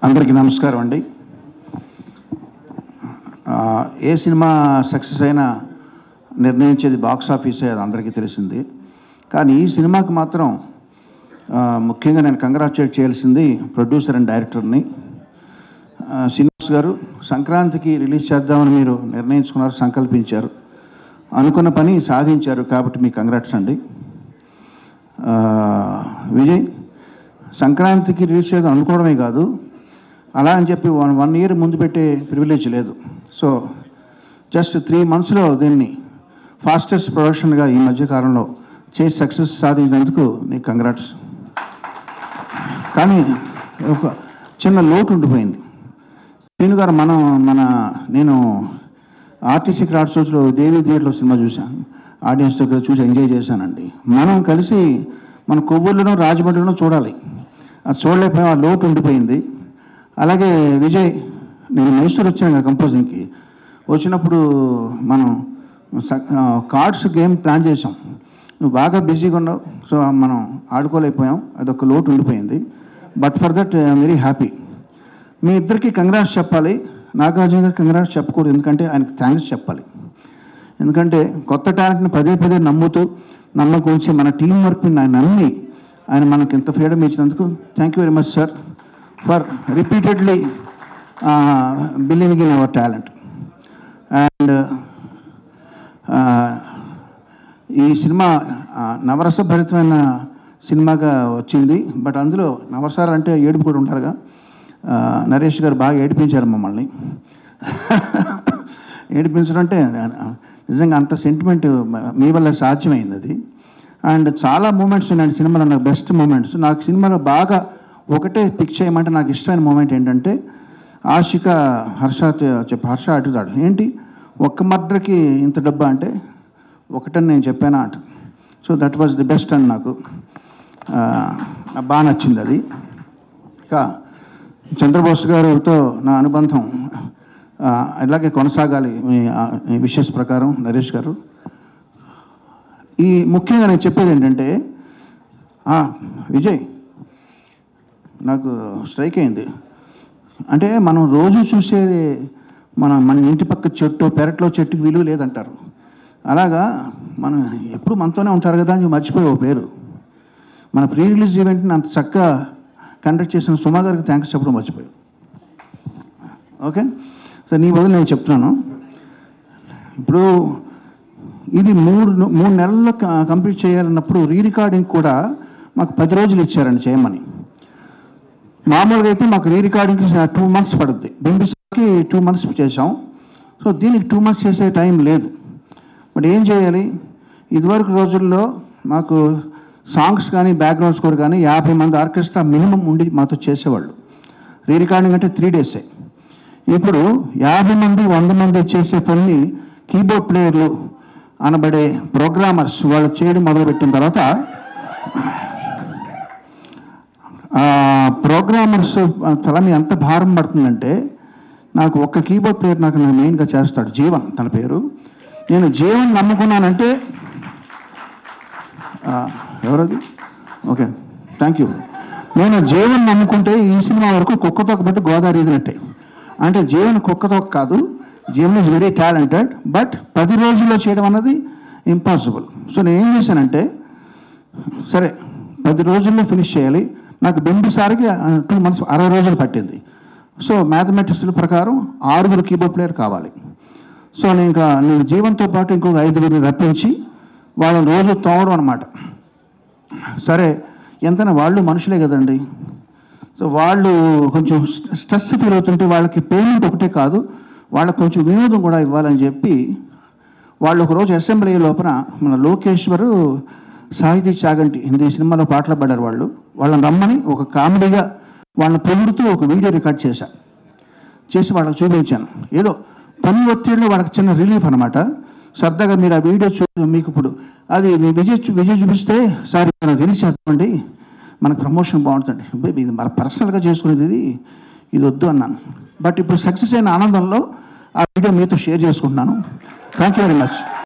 అందరికీ నమస్కారం అండి. ఏ సినిమా సక్సెస్ అయినా నిర్ణయించేది బాక్స్ ఆఫీసే, అది అందరికీ తెలిసింది. కానీ ఈ సినిమాకి మాత్రం ముఖ్యంగా నేను కంగ్రాచులేట్ చేయాల్సింది ప్రొడ్యూసర్ అండ్ డైరెక్టర్ని. శ్రీనివాస్ గారు, సంక్రాంతికి రిలీజ్ చేద్దామని మీరు నిర్ణయించుకున్నారు, సంకల్పించారు, అనుకున్న పని సాధించారు, కాబట్టి మీకు కంగ్రాట్స్ అండి. విజయ్, సంక్రాంతికి రిలీజ్ చేద్దాం అనుకోవడమే కాదు, అలా అని చెప్పి వన్ ఇయర్ ముందు పెట్టే ప్రివిలేజ్ లేదు. సో జస్ట్ 3 monthsలో దీన్ని ఫాస్టెస్ట్ ప్రొడక్షన్గా ఈ మధ్యకాలంలో చేసి సక్సెస్ సాధించినందుకు నీకు కంగ్రాట్స్. కానీ ఒక చిన్న లోటు ఉండిపోయింది. శ్రీను గారు, నేను ఆర్టీసీ క్రాఫ్ట్ షోస్లో దేవి థియేటర్లో సినిమా చూశాను, ఆడియన్స్ దగ్గర చూసి ఎంజాయ్ చేశానండి. మనం కలిసి మన కొవ్వూరులోనూ రాజమండ్రిలోనూ చూడాలి, అది చూడలేకపోయాం, ఆ లోటు ఉండిపోయింది. అలాగే విజయ్, నేను మైసూర్ వచ్చాను కంపోజింగ్కి. వచ్చినప్పుడు మనం కార్డ్స్ గేమ్ ప్లాన్ చేసాం, నువ్వు బాగా బిజీగా ఉన్నావు, సో మనం ఆడుకోలేకపోయాం, అదొక లోటు ఉండిపోయింది. But for that I'm very happy. మీ ఇద్దరికి కంగ్రాట్స్ చెప్పాలి, నాగార్జున గారికి కంగ్రాట్స్ చెప్పకూడదు, ఎందుకంటే ఆయనకు థ్యాంక్స్ చెప్పాలి. ఎందుకంటే కొత్త టాలెంట్ని పదే పదే నమ్మకం ఉంచి మన టీం వర్క్ని నమ్మి ఆయన మనకి ఇంత ఫ్రీడమ్ ఇచ్చినందుకు thank you very much sir, for repeatedly believing in our talent. And ఈ సినిమా నవరసభరితమైన సినిమాగా వచ్చింది. బట్ అందులో నవరసాలు అంటే ఏడుపు కూడా ఉంటారుగా. నరేష్ గారు బాగా ఏడిపించారు మమ్మల్ని. ఏడిపించడం అంటే నిజంగా అంత సెంటిమెంట్ మీ వల్ల సాధ్యమైంది అది. అండ్ చాలా మూమెంట్స్ ఉన్నాయండి సినిమాలో, నాకు బెస్ట్ మూమెంట్స్. నాకు సినిమాలో బాగా ఒకటే పిక్ చేయమంటే నాకు ఇష్టమైన మూమెంట్ ఏంటంటే, ఆశిక హర్ష అడుగుతాడు, ఏంటి ఒక్క మర్డర్కి ఇంత డబ్బా అంటే, ఒకటని నేను చెప్పానా అంట. So that was the best అని నాకు బాగా నచ్చింది అది. ఇక చంద్రబోస్ గారితో నా అనుబంధం ఇలాగే కొనసాగాలి మీ విషెస్ ప్రకారం నరేష్ గారు. ఈ ముఖ్యంగా నేను చెప్పేది ఏంటంటే, విజయ్, నాకు స్ట్రైక్ అయింది. అంటే మనం రోజు చూసేది మన ఇంటి పక్క చెట్టు, పెరట్లో చెట్టుకి విలువ లేదంటారు. అలాగా మనం ఎప్పుడు మనతోనే ఉంటారు కదా అని మర్చిపోయి ఓ పేరు. మన ప్రీ రిలీజ్ ఈవెంట్ని అంత చక్కగా కండక్ట్ చేసిన సుమా గారికి థ్యాంక్స్ చెప్పడం మర్చిపోయి. ఓకే సార్, నీ బదులు నేను చెప్తున్నాను. ఇప్పుడు ఇది మూడు నెలల్లో కంప్లీట్ చేయాలన్నప్పుడు రికార్డింగ్ కూడా మాకు 10 రోజులు ఇచ్చారండి చేయమని. మామూలుగా అయితే మాకు రికార్డింగ్కి 2 months పడుద్ది. బింబిసార్కి 2 months చేసాం. సో దీనికి 2 months చేసే టైం లేదు. బట్ ఏం చేయాలి, ఇదివరకు రోజుల్లో మాకు సాంగ్స్ కానీ బ్యాక్గ్రౌండ్ స్కోర్ కానీ 50 మంది ఆర్కెస్ట్రా మినిమం ఉండి మాతో చేసేవాళ్ళు. రికార్డింగ్ అంటే 3 days. ఇప్పుడు 50 మంది 100 మంది చేసే పని కీబోర్డ్ ప్లేయర్లు అనబడే ప్రోగ్రామర్స్ వాళ్ళు చేయడం మొదలుపెట్టిన తర్వాత, ప్రోగ్రామర్స్ తల మీద ఎంత భారం పడుతుందంటే, నాకు ఒక్క కీబోర్డ్ ప్లేయర్ నాకు మెయిన్గా చేస్తాడు, జీవన్ తన పేరు. నేను జీవన్ నమ్ముకున్నానంటే, ఎవరది? Okay, thank you. నేను జీవన్ నమ్ముకుంటే ఈ సినిమా వరకు కుక్కతోక బట్టి గోదావరి ఇదినట్టే. అంటే జీవన్ కుక్కతోక కాదు, Jeevan is very talented. But 10 రోజుల్లో చేయడం అన్నది ఇంపాసిబుల్. సో నేను ఏం చేశానంటే, సరే 10 రోజుల్లో ఫినిష్ చేయాలి. నాకు బింబిసారికి 2 months 60 రోజులు పట్టింది. సో మ్యాథమెటిక్స్ ప్రకారం 6 కీబోర్డ్ ప్లేయర్ కావాలి. సో నేను జీవన్తో పాటు ఇంకొక 5 రప్పించి వాళ్ళని రోజు తోమడం అనమాట. సరే, ఎంతైనా వాళ్ళు మనుషులే కదండి. సో వాళ్ళు కొంచెం స్ట్రెస్ ఫీల్ అవుతుంటే వాళ్ళకి పేమెంట్ ఒకటే కాదు, వాళ్ళకి కొంచెం వినోదం కూడా ఇవ్వాలని చెప్పి వాళ్ళు ఒకరోజు అసెంబ్లీ లోపల మన లోకేశ్వరు, సాహితీ చాగంటి హిందీ సినిమాలో పాటలు పాడారు. వాళ్ళని రమ్మని ఒక కామెడీగా వాళ్ళని పొగుడుతూ ఒక వీడియో రికార్డ్ చేసి వాళ్ళకి చూపించాను. ఏదో పని ఒత్తిడిలో వాళ్ళకి చిన్న రిలీఫ్ అనమాట. సరదాగా మీరు ఆ వీడియో మీకు ఇప్పుడు అది విజయ్ చూపిస్తే, సార్ మనం రిలీజ్ చేద్దామండి, మనకు ప్రమోషన్ బాగుంటుంది, ఇది మన పర్సనల్గా చేసుకునేది, ఇది వద్దు అన్నాను. బట్ ఇప్పుడు సక్సెస్ అయిన ఆనందంలో ఆ వీడియో మీతో షేర్ చేసుకుంటున్నాను. Thank you very much.